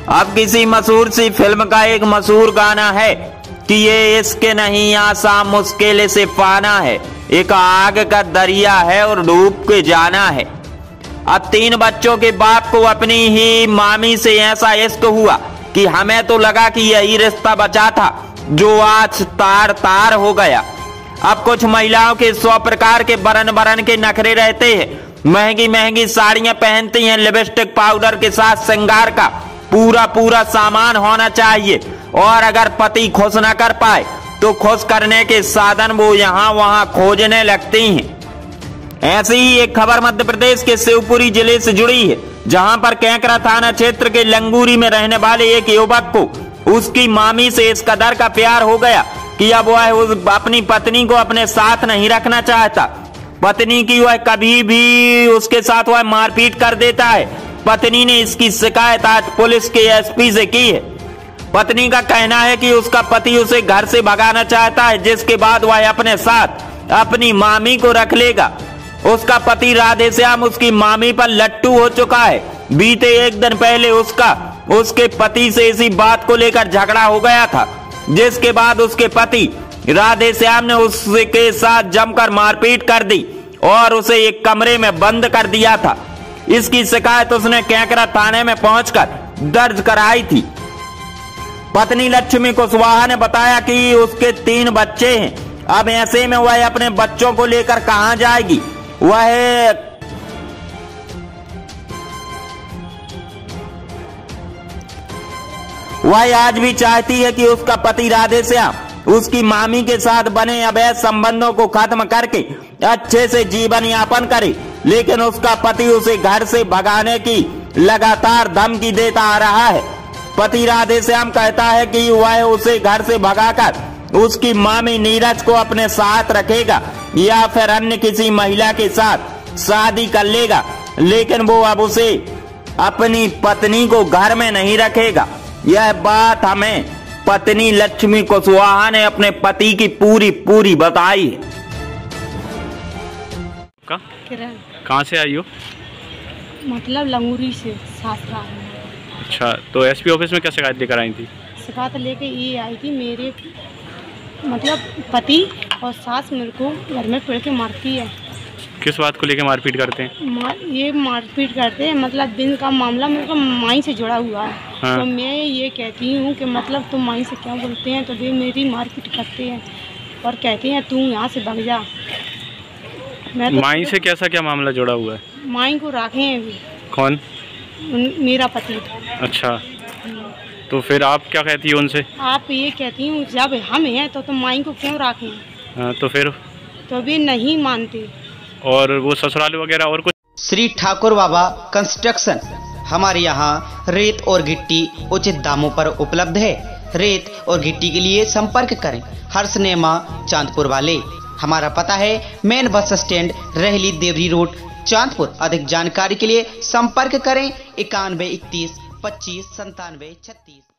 अब किसी मशहूर सी फिल्म का एक मशहूर गाना है कि ये इश्क नहीं आसान मुश्किल से पाना है, एक आग का दरिया है और डूब के जाना है। अब 3 बच्चों के बाप को अपनी ही मामी से ऐसा इश्क हुआ कि हमें तो लगा कि यही रिश्ता बचा था, जो आज तार तार हो गया। अब कुछ महिलाओं के 100 प्रकार के बरन के नखरे रहते हैं, महंगी महंगी साड़ियां पहनती हैं, लिपस्टिक पाउडर के साथ श्रृंगार का पूरा सामान होना चाहिए, और अगर पति खुश न कर पाए तो खुश करने के साधन वो यहाँ वहाँ खोजने लगती हैं। ऐसी ही एक खबर मध्य प्रदेश के शिवपुरी जिले से जुड़ी है, जहां पर कैंकरा थाना क्षेत्र के लंगूरी में रहने वाले एक युवक को उसकी मामी से इस कदर का प्यार हो गया कि अब वह अपनी पत्नी को अपने साथ नहीं रखना चाहता। पत्नी की वह कभी भी उसके साथ वह मारपीट कर देता है। पत्नी ने इसकी शिकायत आज पुलिस के एसपी से की है। पत्नी का कहना है कि उसका पति उसे घर से भगाना चाहता है, जिसके बाद वह अपने साथ अपनी मामी को रख लेगा। उसका पति राधेश्याम उसकी मामी पर लट्टू हो चुका है। बीते एक दिन पहले उसके पति से इसी बात को लेकर झगड़ा हो गया था, जिसके बाद उसके पति राधेश्याम ने उसके साथ जमकर मारपीट कर दी और उसे एक कमरे में बंद कर दिया था। इसकी शिकायत उसने कैंकरा थाने में पहुंचकर दर्ज कराई थी। पत्नी लक्ष्मी कुशवाहा ने बताया कि उसके 3 बच्चे हैं। अब ऐसे में वह अपने बच्चों को लेकर कहां जाएगी। वह आज भी चाहती है कि उसका पति राधेश्याम उसकी मामी के साथ बने अवैध संबंधों को खत्म करके अच्छे से जीवन यापन करे, लेकिन उसका पति उसे घर से भगाने की लगातार धमकी देता आ रहा है। पति राधेश्याम कहता है कि वह उसे घर से भगाकर उसकी मामी नीरज को अपने साथ रखेगा या फिर अन्य किसी महिला के साथ शादी कर लेगा, लेकिन वो अब उसे अपनी पत्नी को घर में नहीं रखेगा। यह बात हमें पत्नी लक्ष्मी कुशवाहा ने अपने पति की पूरी बताई है। कहाँ से आई हो? मतलब लंगूरी से सासरा। अच्छा, तो एसपी ऑफिस में क्या शिकायत लेकर आई थी? शिकायत लेके ये आई थी, मेरे मतलब पति और सास मेरे को घर में पड़ के मारती है। किस बात को लेकर मारपीट करते हैं? ये मारपीट करते हैं, मतलब दिन का मामला मेरे को माई से जुड़ा हुआ है। हाँ। तो मैं ये कहती हूँ कि मतलब तुम माई से क्या बोलते हैं, तो वे मेरी मारपीट करते हैं और कहते हैं तू यहाँ से भाग जा। मैं तो माई से कैसा क्या मामला जुड़ा हुआ है? माई को राखे हैं अभी। कौन? मेरा पति। अच्छा, तो फिर आप क्या कहती हो उनसे? आप ये कहती हूँ जब हम हैं तो तुम माई को क्यों राखें? हाँ, तो फिर तो भी नहीं मानते। और वो ससुराल वगैरह और कुछ? श्री ठाकुर बाबा कंस्ट्रक्शन, हमारे यहाँ रेत और गिट्टी उचित दामों पर उपलब्ध है। रेत और गिट्टी के लिए संपर्क करें हर्षनेमा चांदपुर वाले। हमारा पता है मेन बस स्टैंड, रहली देवरी रोड, चांदपुर। अधिक जानकारी के लिए संपर्क करें 91 31 25 97 36।